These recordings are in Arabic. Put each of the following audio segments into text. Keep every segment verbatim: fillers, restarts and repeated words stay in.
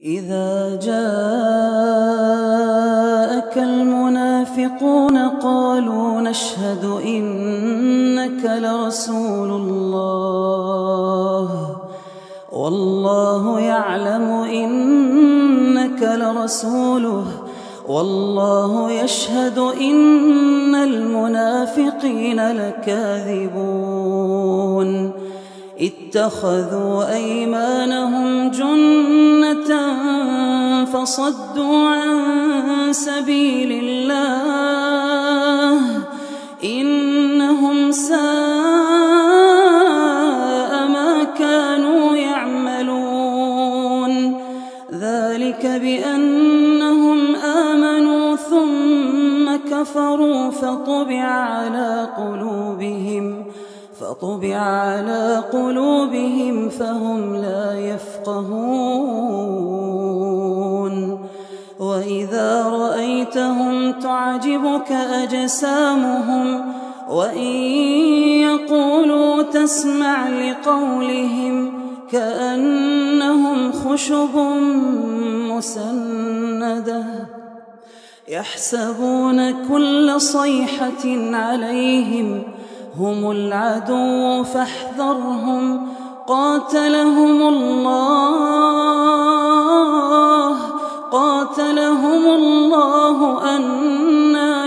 إذا جاءك المنافقون قالوا نشهد إنك لرسول الله والله يعلم إنك لرسوله والله يشهد إن المنافقين لكاذبون اتخذوا أيمانهم جنة فصدوا عن سبيل الله إنهم ساء ما كانوا يعملون ذلك بأنهم آمنوا ثم كفروا فطبع على قلوبهم فطبع على قلوبهم فهم لا يفقهون وإذا رأيتهم تعجبك أجسامهم وإن يقولوا تسمع لقولهم كأنهم خشب مسندة يحسبون كل صيحة عليهم هم العدو فاحذرهم قاتلهم الله قاتلهم الله أنى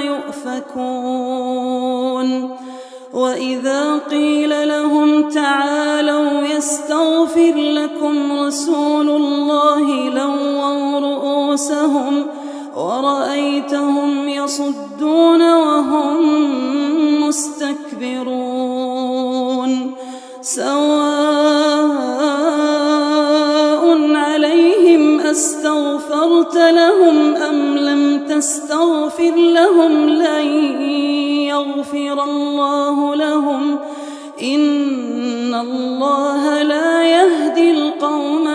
يؤفكون وإذا قيل لهم تعالوا يستغفر لكم رسول الله لووا رؤوسهم ورأيتهم يصدون وهم مستكبرون سواء عليهم أستغفرت لهم أم لم تستغفر لهم لن يغفر الله لهم إن الله لا يهدي القوم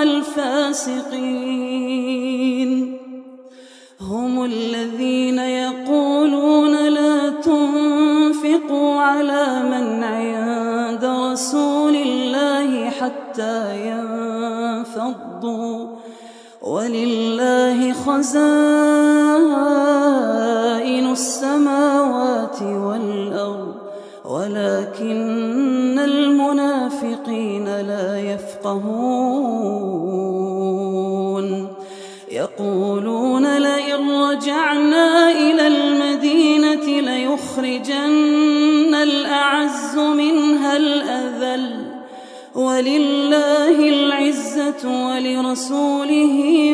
الفاسقين هم الذين يقولون لا تنفقوا على من عند رسول الله حتى ينفضوا ولله خزائن السماوات والأرض ولكن المنافقين لا يفقهون يقولون لئن رجعنا إلى المدينة ليخرجن الأعز منها الأذل ولله العزة ولرسوله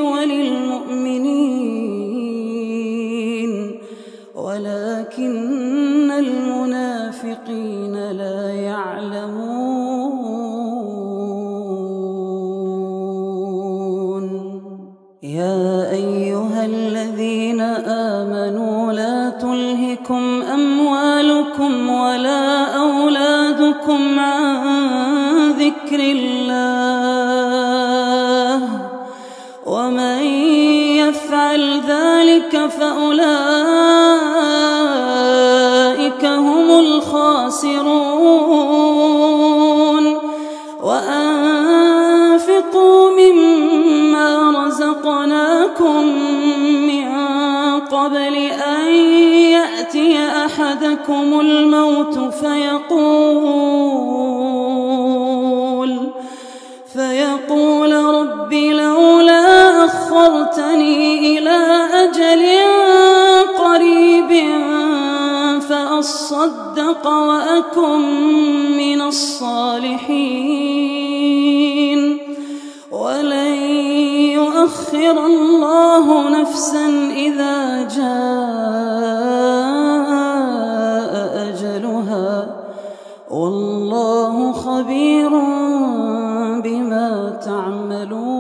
وللمؤمنين ولكن المنافقين لا يعلمون يا أيها الذين آمنوا لا تلهكم أموالكم ولا أولادكم عن ذكر الله ومن يفعل ذلك فأولئك هم الخاسرون وأنفقوا مما رزقناكم من قبل أن يأتي أحدكم الموت فيقول فيقول رب لولا أخرتني إلى أجل قريب فأصدق وأكن من الصالحين ولن يؤخر الله نفسا إذا جاء أجلها والله خبير بما تعملون.